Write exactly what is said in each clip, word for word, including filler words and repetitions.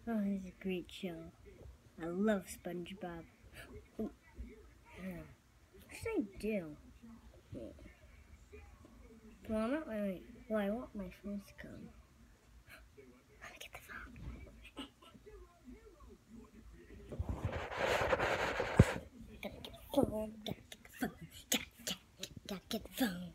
Oh, it's a great show. I love SpongeBob. Ooh, yeah. What should I do? Well, I'm not really. Well, I want my friends to come. Let me get the phone. Gotta get the phone. Gotta get the phone. Gotta, gotta, gotta get the phone.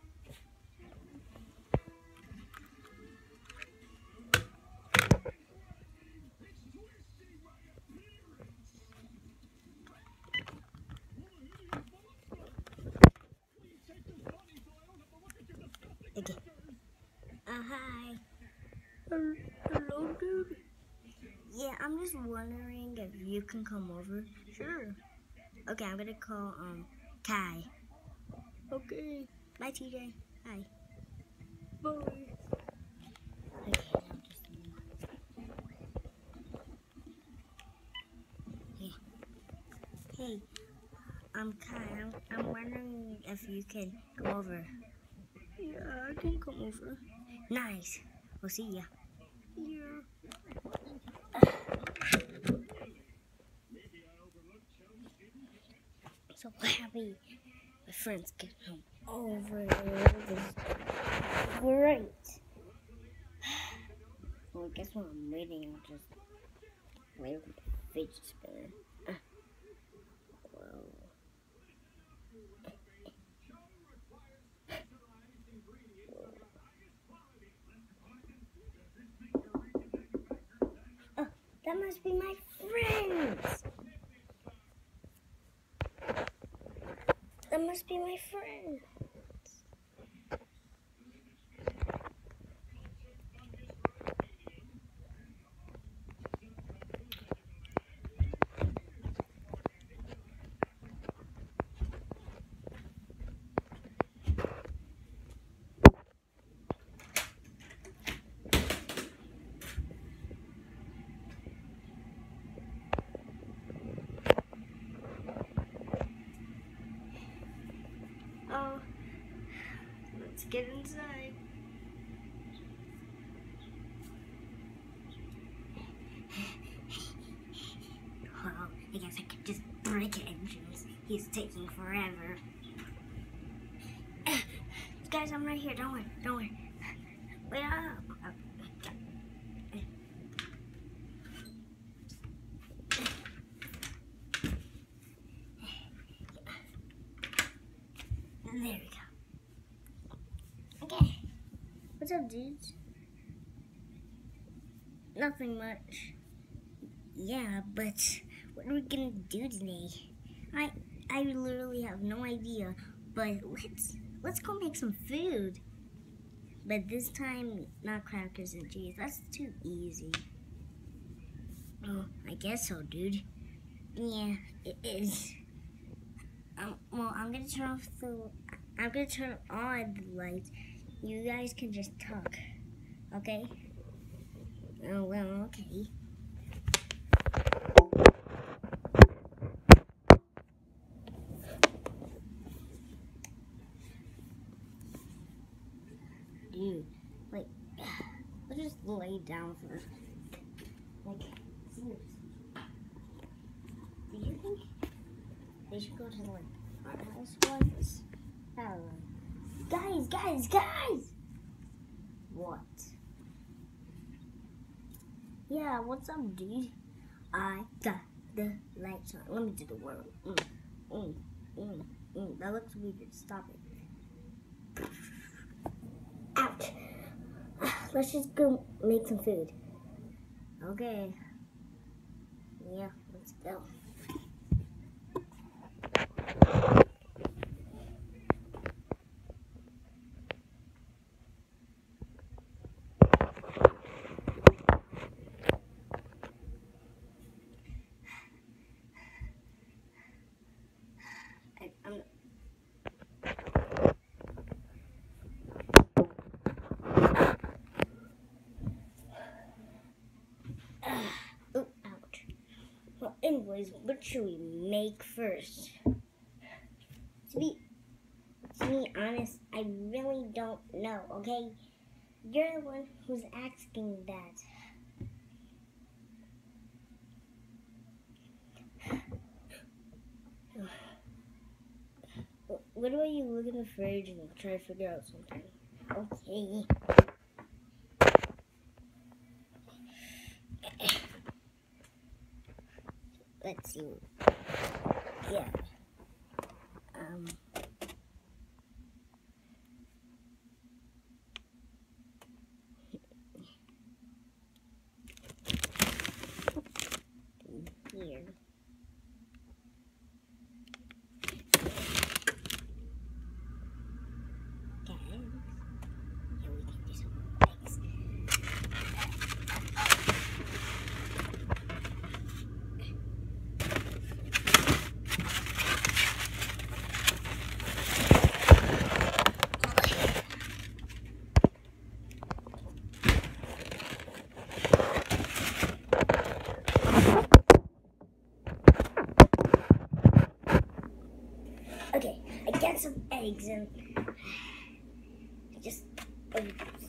Okay. Uh, hi. Hello, dude. Yeah, I'm just wondering if you can come over. Sure. Okay, I'm gonna call um Kai. Okay. Bye, T J. Hi. Bye. Okay, now just hey. Hey, I'm Kai. I'm, I'm wondering if you can come over. Yeah, I can come over. Nice. We'll see ya. Yeah. So happy my friends can come over. This is great. Well, I guess while I'm waiting, I'll just wait with the fidget spinner. Uh, whoa. Oh, that must be my friends. That must be my friend. Oh, let's get inside. Well, I guess I could just break engines. He's taking forever. Guys, I'm right here. Don't worry. Don't worry. Wait up. There we go. Okay. What's up, dudes? Nothing much. Yeah, but what are we gonna do today? I I literally have no idea. But let's let's go make some food. But this time, not crackers and cheese. That's too easy. Oh, I guess so, dude. Yeah, it is. Um, well, I'm gonna turn off the. I'm gonna turn on the lights. You guys can just talk, okay? Oh well, okay. Dude, like, let's just lay down for, like, seriously. Do you think they should go to the, like, art house once? I don't know. Guys, guys, guys! What? Yeah, what's up, dude? I got the lights on. Let me do the word. Mm, mm, mm, mm. That looks weird. Stop it. Ouch. Let's just go make some food. Okay. Yeah, let's go. I, I'm oh, ouch. Well, anyways, what should we make first? To be, to be honest, I really don't know, okay? You're the one who's asking that. what about you look in the fridge and try to figure out something? Okay. Let's see. Yeah. Um. Here. Okay, I got some eggs and just um,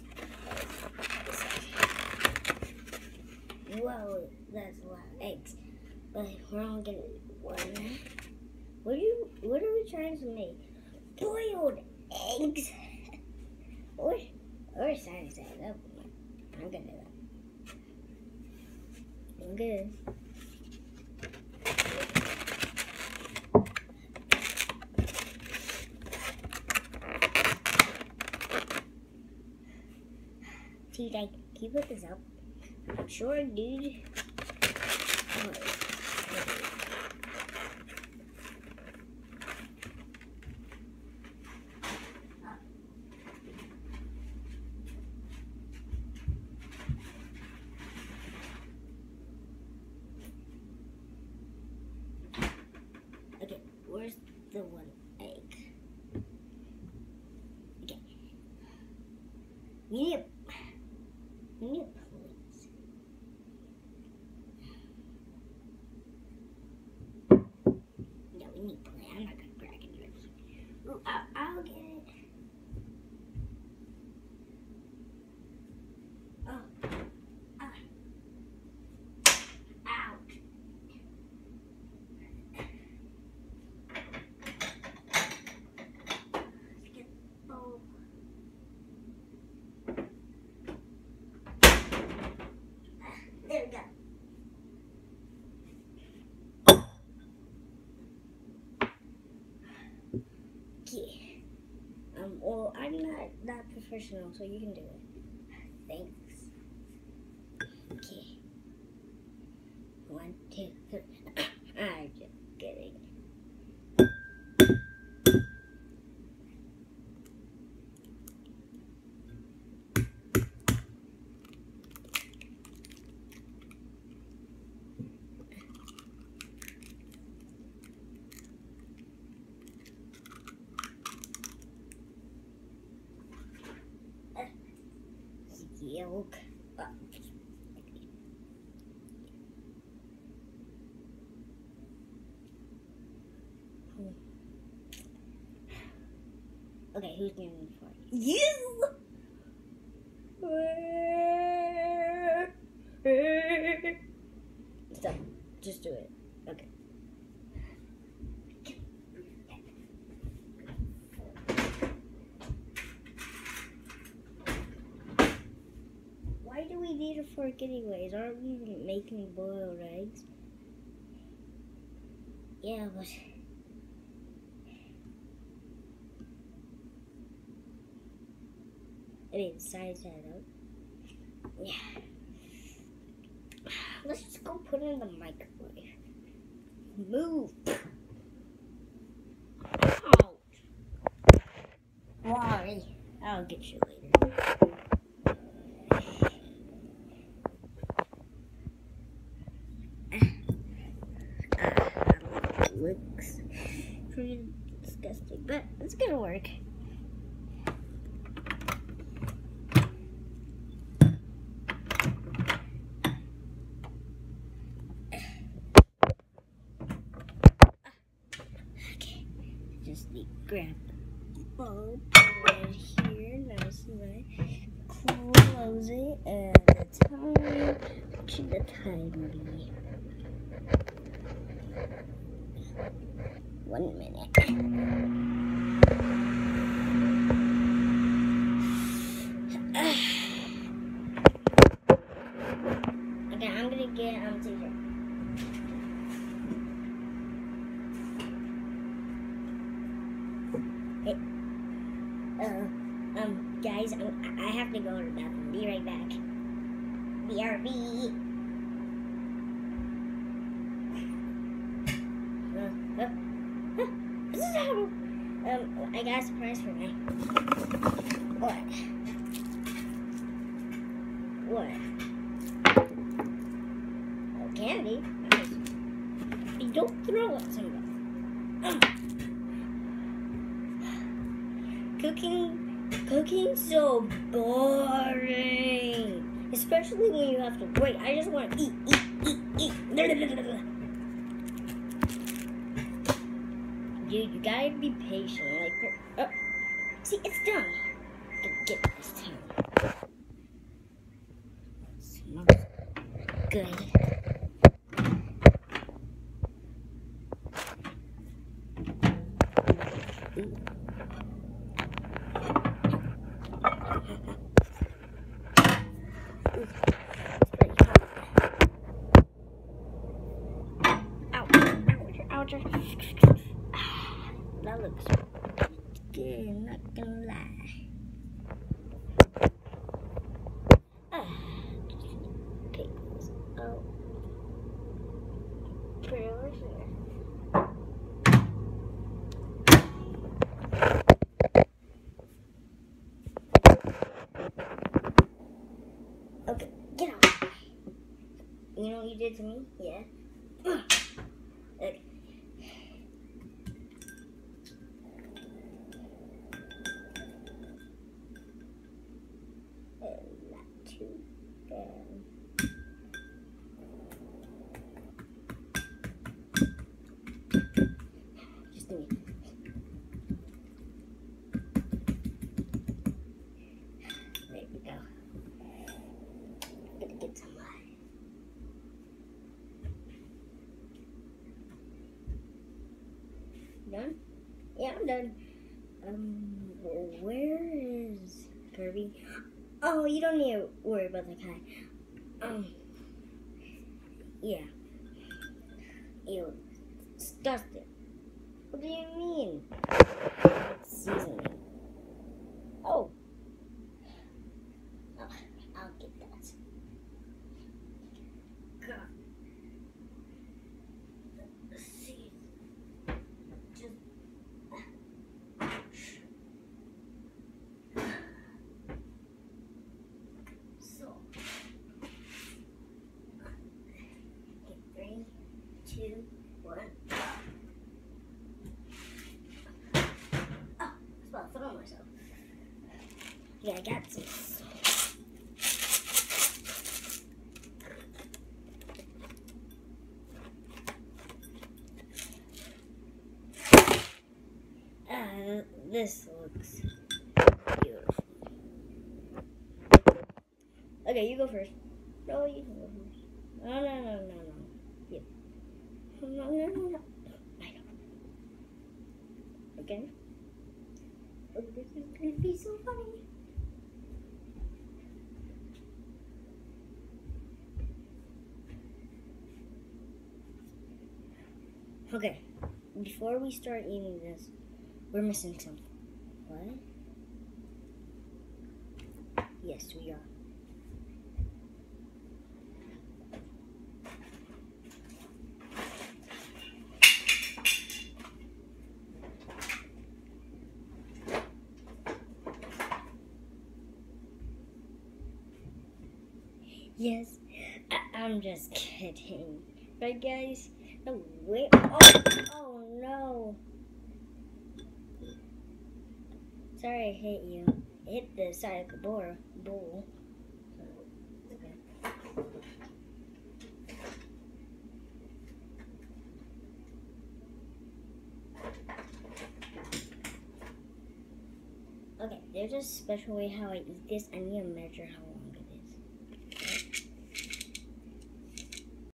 whoa, that's a lot of eggs. But we're only gonna one. What are you? What are we trying to make? Boiled eggs? or or side side up. I'm gonna do that. I'm good. Dude, I can you put this up? Sure, dude. Oh. Okay, where's the one egg? Okay. You need a You need a plate. No, we need a plate. I'm not gonna crack it. Ooh, I'll, I'll get it. Oh. Ah. Ouch. Let's get a bowl. There we go. Okay. Um, well, I'm not that professional, so you can do it. Thanks. Okay. One, two, three. I'm just kidding. Yolk. Oh. Okay, who's getting the fart? You! Stop. Just do it. Okay. Why do we need a fork anyways? Aren't we making boiled eggs? Yeah, but... I mean, side side up. Yeah. Let's just go put it in the microwave. Move! Ouch! Why? I'll get you later. Looks pretty disgusting, but it's gonna work. Okay, just need to grab the bulb right here, nice and right. Close it, and the time, what should the time be? One minute. Okay, I'm gonna get um Caesar. Hey, uh, um, guys, I'm, I have to go to the bathroom. Be right back. B R B. Uh, uh, uh, this is how. Um, I got a surprise for me. What? What? Oh, candy. Nice. You don't throw it, somebody. Um. Cooking, cooking's so boring. Especially when you have to wait. I just want to eat, eat, eat, eat. Dude, you gotta be patient. Like, oh, see, it's done. I can get this time. Smells good. Ooh. That looks good, not gonna lie. Ah, just pick this out. Put it over here. Okay, get out. You know what you did to me? Yeah. Okay. Not too bad. Just do it. There we go. Gonna get some light. Done? Yeah, I'm done. Um, where is Kirby? Oh, you don't need to worry about that guy. Um, yeah. Ew. Disgusting. What do you mean? Seasoning. Oh. Oh, I'll get that. God. See. Just. So. Okay, three, two, one. I'll throw myself. Yeah, I got this. Uh, this looks beautiful. Okay, you go first. No, you can go first. No, no, no, no, no. Yeah. No, no, no, no. I know. Okay. Oh, this is gonna be so funny. Okay, before we start eating this, we're missing something. What? Yes, we are. Yes, I I'm just kidding. Right, guys? No, wait. Oh, oh no. Sorry I hit you. I hit the side of the bowl. bowl. Okay. Okay, there's a special way how I eat this. I need to measure how